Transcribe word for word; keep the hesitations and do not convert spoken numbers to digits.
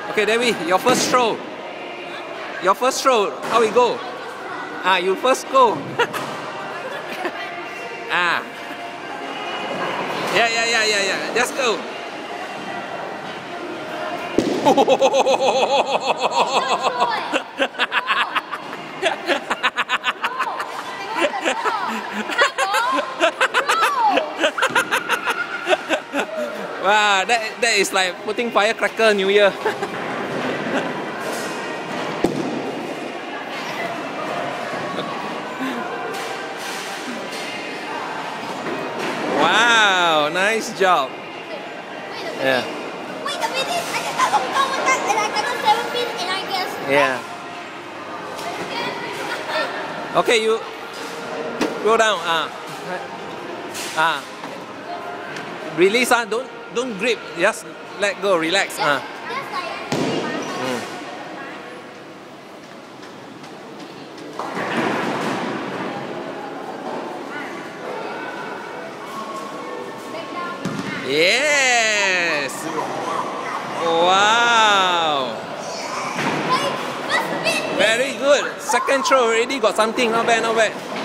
Okay, Devi, your first throw. Your first throw, how it go? Ah, you first go. Ah. Yeah, yeah, yeah, yeah, yeah. Just go. Wow, that, that is like putting firecracker New Year. Wow, nice job. Yeah. Wait a minute, I got a go with that and I got a seven pin and I guess. Yeah. Okay, you go down. Ah. Ah. Release, ah. Don't don't grip. Just let go. Relax. Just, Ah. just like Mm. Yes. Wow. Wait, first spin. Very good. Second throw already got something. Not bad. Not bad.